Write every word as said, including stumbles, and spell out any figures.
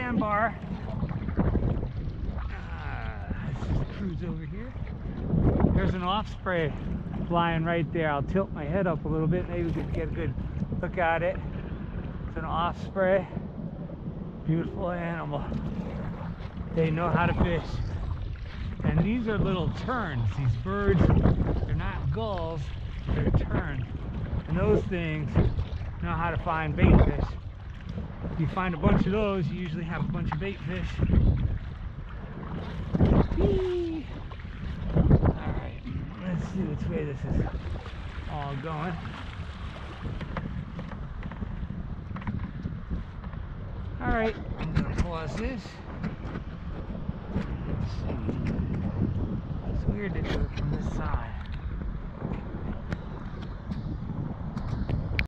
sandbar. Uh, let's just cruise over here. There's an osprey flying right there. I'll tilt my head up a little bit. Maybe we can get a good look at it. It's an osprey. Beautiful animal. They know how to fish. And these are little terns. These birds, they're not gulls, they're terns. And those things know how to find bait fish. If you find a bunch of those, you usually have a bunch of bait fish. Whee! Alright, let's see which way this is all going. Alright, I'm going to pause this. Let's see. It's weird to do it from this side.